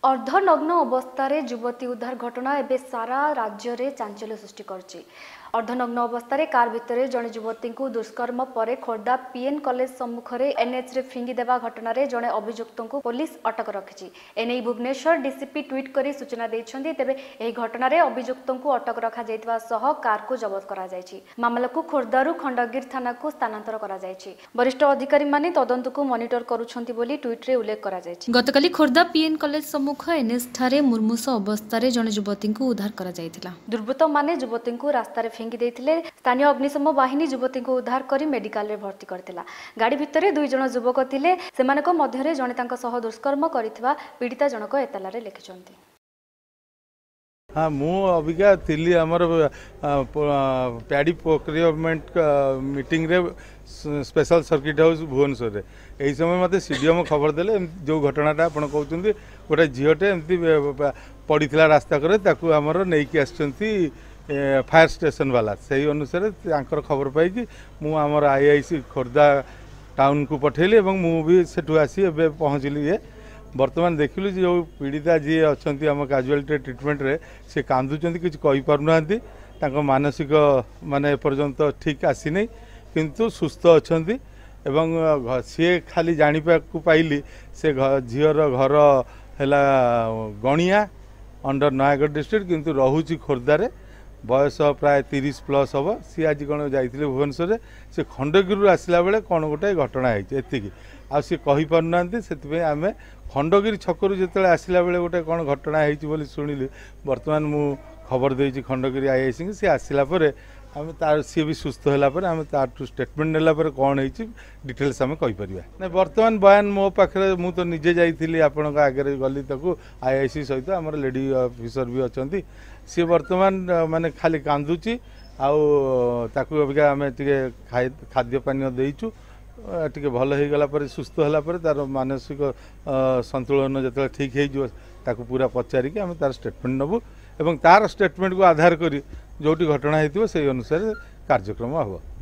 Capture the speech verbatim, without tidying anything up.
अर्धनग्न अवस्था युवती उद्धार घटना एवं सारा राज्य में चांचल्य सृष्टि करछि। अर्धनग्न अवस्था कार भितर जड़े युवती को दुष्कर्म पर खोर्धा पीएन कॉलेज सम्मुखें एनएच रे फिंगी देवा घटना जड़े अभियुक्त को पुलिस अटक रखिछि। एने भुवनेश्वर डीसीपी ट्वीट कर सूचना देइछन्ति। तेबे एही घटना रे अभियुक्त को अटक रखा जायतिबा सह कार को जबत करा जायछि। मामला को खोर्धारू खंडगिर थाना को स्थानांतर करा जायछि। वरिष्ठ अधिकारी माने तदंत को मॉनिटर करूछन्ति बोली ट्वीट रे उल्लेख करा जायछि। गतकाली खोर्धा पीएन कॉलेज सम्मुख एनएच ठारे मुर्मुष अवस्था रे जड़े युवती को उद्धार करा जायतिला। दुर्बृत्त माने युवती को रास्ता रे फिंगी देथिले। स्थानीय अग्निशम बाहिनी युवती को उद्धार करी मेडिकल रे भर्ती करथिला। गाड़ी भितरे दुई जण युवक थिले। सेमानक मध्यरे जणे तांका सह दुष्कर्म करिथिबा पीड़िता जनक एतला रे लिखिछन्ति। हाँ मु अबिका थिली हमर पैडी प्रोक्योरमेंट मीटिंग रे स्पेशल सर्किट हाउस भुवनेश्वर रे एही समय मते सीडीएम खबर देले जो घटनाटा आपण कहउचंती गोटे झियोटे एमती पड़ीथिला रास्ता करे ताकू हमर नेकी आछंती फायर स्टेशन वाला सही अनुसार तांकर खबर पाई कि मु हमर आईआईसी खोर्धा टाउन को पठेली एवं मु भी सेठु आसी एबे पहुंचली। ये वर्तमान देखिलु जो पीड़िता जी अच्छा आम काजुआलिटी ट्रिटमेंट रे से कांदुचंती किछ कहि पारुनांती तांको मानसिक माने एपर्यंत ठीक आसी नहीं किंतु सुस्थ अछंती एवं सी खाली जानिपा को पाइली से झीर घर हैला गणिया अंडर नयागढ़ डिस्ट्रिक्ट किंतु रहुची खोर्धारे बयस प्राय तीस प्लस हम सी आज कौन जाइए भुवनेश्वर से खंडगिरी आसला बेले कौन गोटे घटना होती आ सी कही पारना से आम खंडगिरी छकरू जो आसला बेले गोटे कौन घटना होती शुणिली। बर्तमान मु खबर देती खंडगिरी आईआईसी सी आसला आम तार सी भी सुस्थ है आम तार स्टेटमेंट नेला कौन होती डिटेल्स आम कहीपर ना। बर्तमान बयान मो पाखे मु तो निजे जाइली आपण आगे गली ताकू आईआईसी सहित आम लेडी ऑफिसर भी अच्छा सी बर्तमान माने खाली कांदुची आउ ताकू अबिका आम टे खाद्य पानी देचु टे भल हो गला पर सुस्थ है पर तार मानसिक संतुलन जो ठीक हो पूरा पचारिक आम तार स्टेटमेंट नबू एवं तार स्टेटमेंट को आधार करी जोटी घटना होती से अनुसार कार्यक्रम हम।